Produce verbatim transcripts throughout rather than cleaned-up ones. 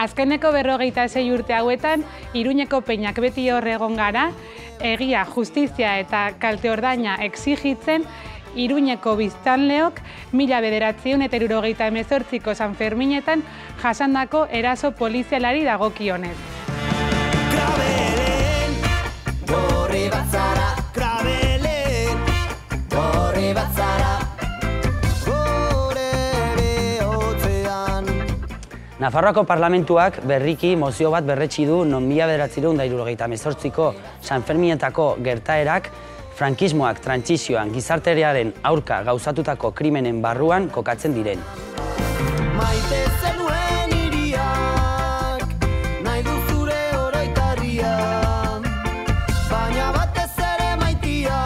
Azkeneko berrogeita sei urte hauetan, Iruñeko peinak beti hor egon gara, egia, justizia eta kalte ordaina exigitzen, Iruñeko biztanleok mila bederatziehun eta hirurogeita hemezortziko San Ferminetan jasandako eraso polizialari dagokionez. Krabelen, gorri bat zara, krabelen, gorri bat zara, gore behotzean. Nafarroako Parlamentuak berriki mozio bat berretsi du non mila bederatziehun eta hirurogeita hemezortziko San Ferminetako gertaerak frankismoak trantsizioan gizartearen aurka gauzatutako krimenen barruan kokatzen diren. Maite zenuen hiriak, nahi du zure oroitarria, baina batez ere maitia,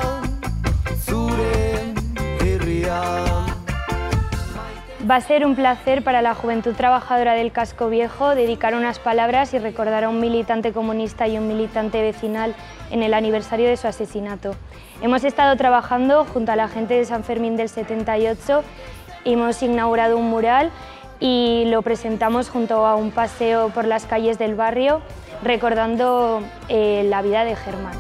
zure herria. Va a ser un placer para la juventud trabajadora del Casco Viejo dedicar unas palabras y recordar a un militante comunista y un militante vecinal en el aniversario de su asesinato. Hemos estado trabajando junto a la gente de San Fermín del setenta y ocho, hemos inaugurado un mural y lo presentamos junto a un paseo por las calles del barrio recordando eh, la vida de Germán.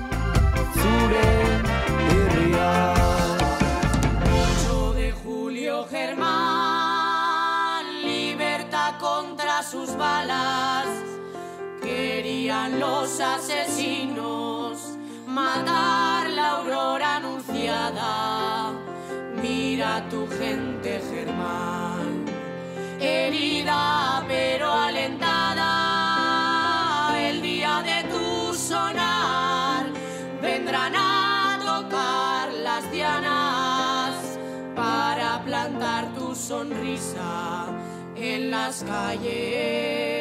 ocho de julio, Germán, libertad contra sus balas. Querían los asesinos matar la aurora anunciada. Mira tu gente, Germán, herida pero alentada. El día de tu sonar vendrán a tocar las dianas para plantar tu sonrisa en las calles.